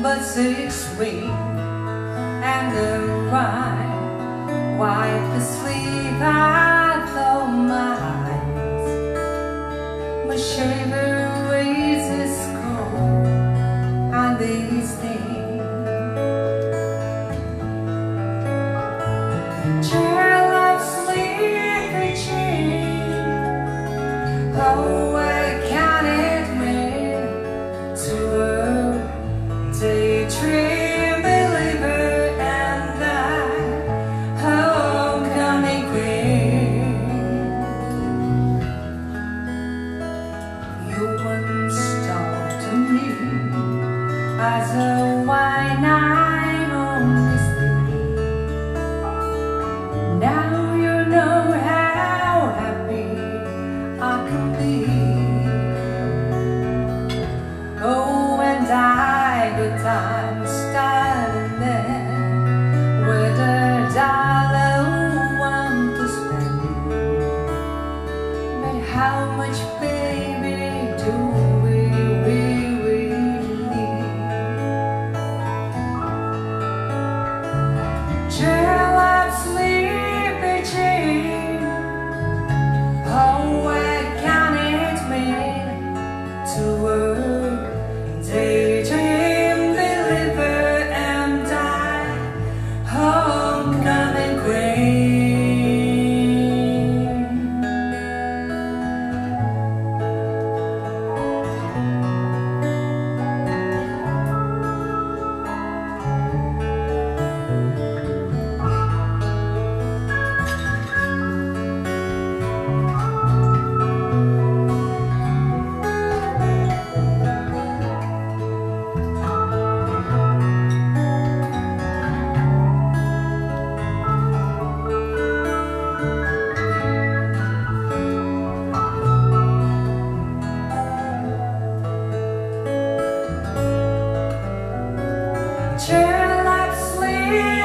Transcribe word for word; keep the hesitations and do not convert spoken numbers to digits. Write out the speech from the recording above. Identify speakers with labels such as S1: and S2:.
S1: but six weeks, and the wine wipe the sleep out of my eyes. My shaver raises cold on these things. Child of sleepy cheek, oh, I can't wait to her daydream believer and I homecoming queen. You once talked to me as a wine I'm on this day. Now you know how happy I can be. Oh, and I good time starting there with a dollar one to spend. But how much, baby, do we really need? Chill out, sleepy cheek, oh, what can it mean to work? Daydream believer and I homecoming queen. Chill out, sleep.